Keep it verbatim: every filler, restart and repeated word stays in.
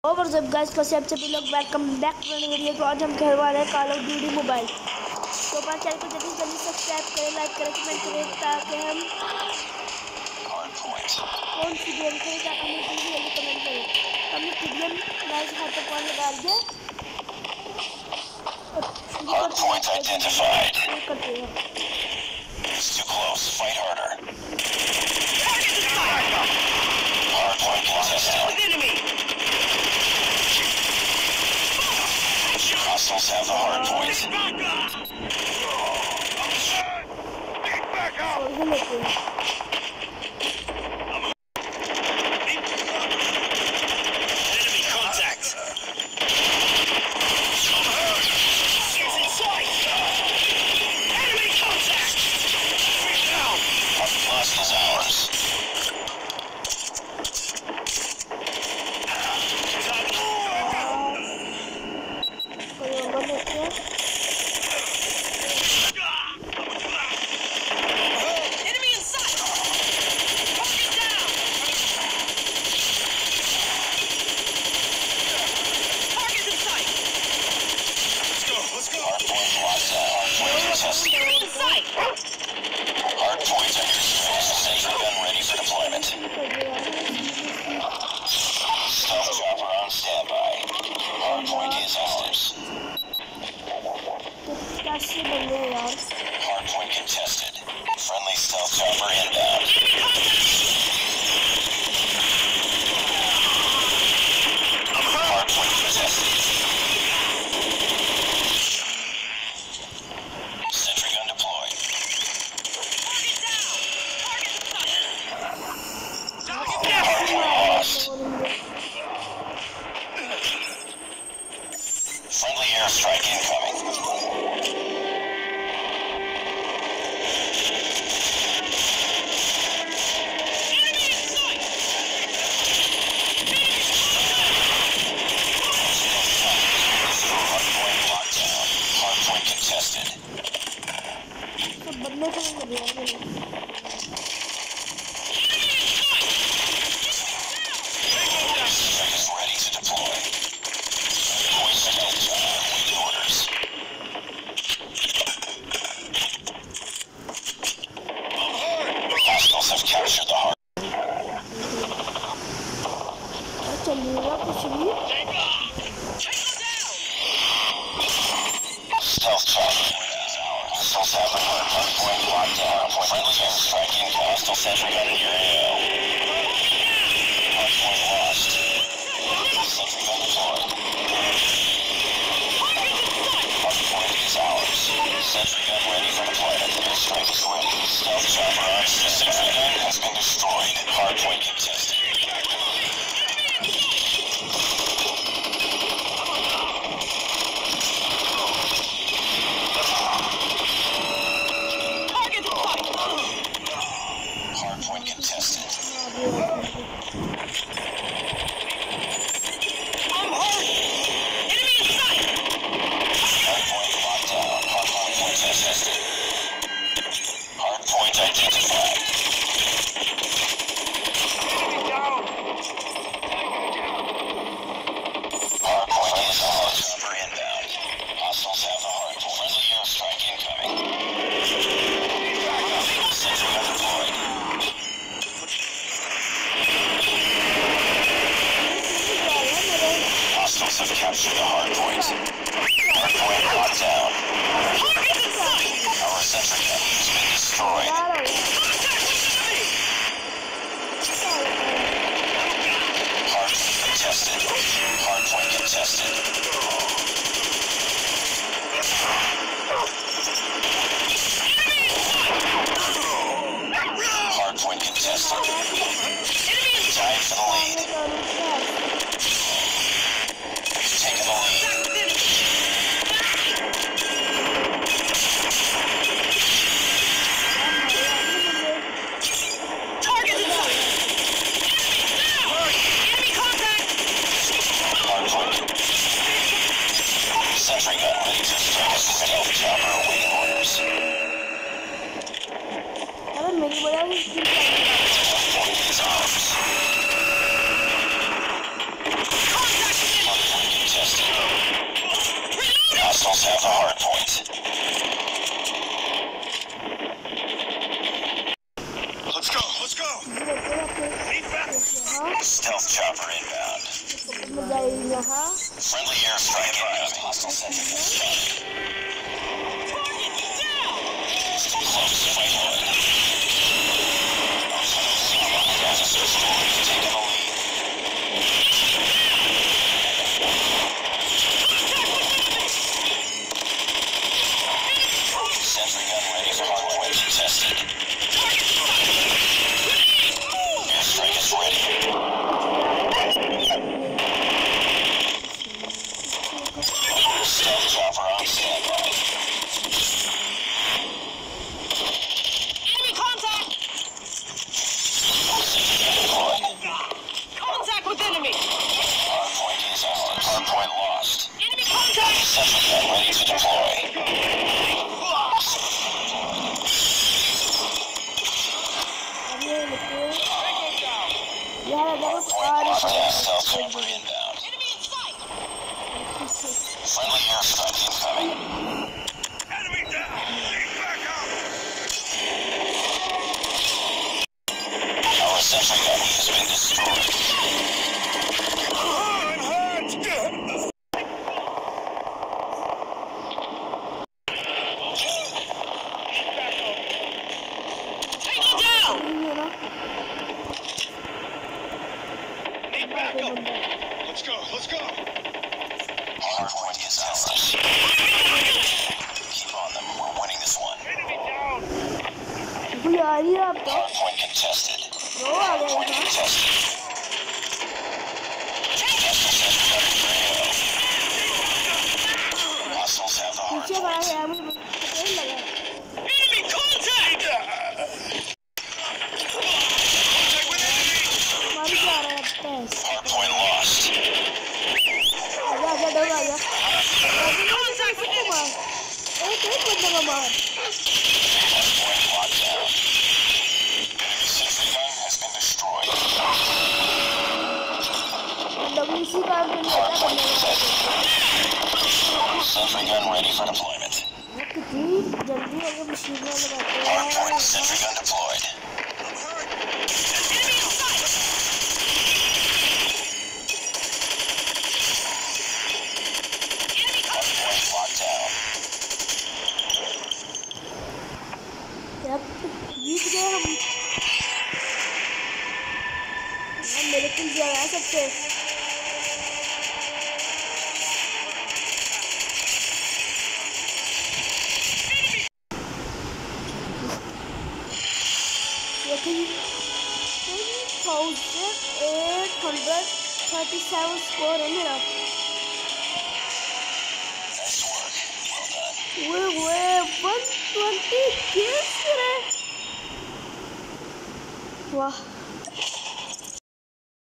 What's up guys, कैसे आप सभी लोग। वेलकम बैक टू नई वीडियो। तो आज हम खेलने वाले हैं कॉल ऑफ ड्यूटी मोबाइल। तो हमारे चैनल को जल्दी जल्दी सब्सक्राइब करें, लाइक करें, कमेंट करें ताकि हम कौन सी गेम खेलें ताकि हमें जल्दी जल्दी कमेंट करें। तो हमने टीडीएम नाइस हाथ पर पॉइंट डाल दिया। Hardpoint identified. करते हैं। It's too close. Fight harder. Hardpoint contested. Enemy. Hostiles have the hardpoint. Back out. Enemy contact. Enemy contact. Our blast is ours. Hardpoint under stress. Sentry gun ready for deployment. Stealth chopper on standby. Hardpoint is ours. Hardpoint contested. Friendly stealth chopper inbound. Hardpoint contested. Sentry gun deployed. Friendly airstrike incoming. Enemy in sight! Hardpoint locked down. Hardpoint contested. Strike is ready to deploy. Point stealth chopper waiting orders. Hostiles have captured the hard. Stealth chopper is ours. Hostiles have the hardpoint locked down. Friendly airstrike incoming. Hostile sentry gun in your A O. Hardpoint lost. Sentry gun deployed. Hardpoint is ours. Sentry gun ready for deployment. Airstrike is ready. Stealth chopper on. Sentry gun has been destroyed. Hardpoint contested. Hardpoint contested. I'm hurt. Enemy in sight. Hardpoint locked down. Hardpoint contested. Hardpoint identified. Enemy down. Hardpoint is on. Chopper inbound. Hostiles have the hardpoint. Friendly airstrike incoming. Sentry gun deployed. Hostiles have captured the hardpoint. Hardpoint locked down. Our sentry gun has been destroyed. Hardpoint contested. Hardpoint contested. Hardpoint contested. Tied for the lead. We've taken the lead. मजा आई यहाँ Friendly airstrike inbound. Hostile sentry gun spotted. Close, fight on. Gas is restored. Taking the lead. Sentry gun ready for hardpoint contested. Airstrike is ready. Stealth chopper on standby. Enemy contact! Sentry gun deployed. Contact with enemy! Hardpoint is ours. Hardpoint lost. Enemy contact! Sentry gun ready to deploy. अभी ये लिखो यार अगर वो Hardpoint आ locked रही down. Stealth chopper inbound. Enemy in sight! Friendly airstrike incoming. Enemy down! Need backup! Our sentry gun has been destroyed. I'm hurt! Take it down! है ना Need backup! Let's go, let's go! Hardpoint is ours. Keep on them. We're winning this one. Enemy down! कोई आ रही है आपका Hardpoint contested. वो आ गया Point यहाँ contested. Hostile sentry gun ready to go. Hostiles have the पीछे hardpoint. खड़ा है मुझे पता नहीं लगा Enemy contact! Contact with enemy! हमारी क्या आ रहा है पैस Hardpoint lost. आजा आजा डर आ गया Contact with enemy! मार एक एक बंदे को मार Hardpoint locked down. Enemy sentry gun has been destroyed. W C काम के लिए क्या Hardpoint करने contested. Sentry gun ready for deployment. कितनी जल्दी अगर मशीन में लगाते हैं Hardpoint sentry gun deployed. Enemy in sight! Enemy contact! Hardpoint locked down. यार जीत गए हम यार मेरे को ज्यादा है सबसे thousand eight hundred thirty seven score है मेरा Nice work. Well done. वे वे वन ट्वेंटी किल्स करे वाह